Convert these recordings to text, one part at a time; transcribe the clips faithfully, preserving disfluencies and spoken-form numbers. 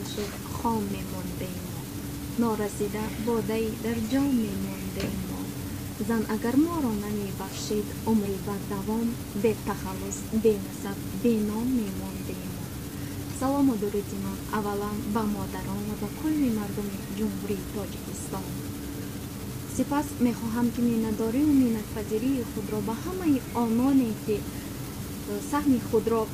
شد خام میمانده ما، نارسیده باده‌ای در جام میمانده ما. زن اگر ما را نمی بخشید عمری بر دوام، به تخلص به نسب به نام میمانده ما. سلام و درودی من اولا به مادران و به کل مردم جمهوری تاجیکستان. سپس میخواهم که مینتداری و مینتپذیری خود را به همه آنانی که سهم خود را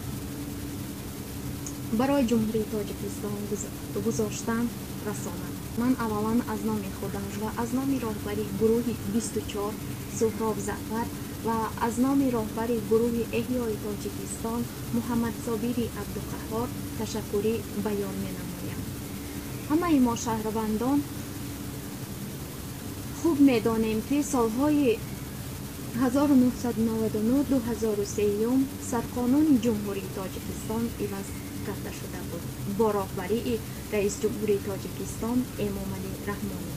برای جمهوری تاجیکستان گذاشتند رسانم. من اولا از نام خودم و از نام راهبری گروه بیست و چهار سهراب زعفر و از نام راهبری گروه احیای تاجیکستان محمد صابری عبدالقهار تشکری بیان می نمایم. همه ما شهروندان خوب می دانیم که سالهای هزار و نهصد و نود و نه تا دو هزار و سه سرقانون جمهوری تاجیکستان عوض کرده شده بود با راهبری رئیس جمهوری تاجیکستان امامعلی رحمانی.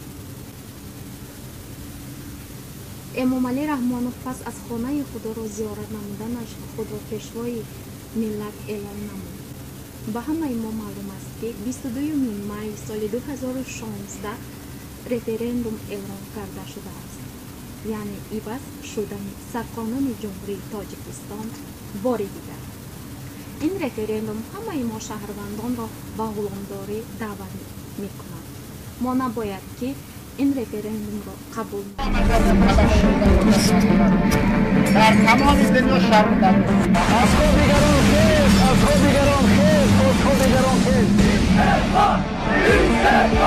امامعلی رحمانوف پس از خانه خدا را زیارت نمودنش خود را پیشوای ملت اعلام نمود. به همه ما معلوم است که بیست و دو می سال دو هزار و شانزده رفراندوم اعلام کرده شده است، یعنی عوض شدن سرقانون جمهوری تاجیکستان بار دیگر. این رفراندوم همه ما شهروندان را به غلامداری دعوت می‌کند. ما نباید که این رفراندوم را قبول در تمام دنیا شرم در از خود دیگران خیز، از خود دیگران خیز، از خود دیگران خیز.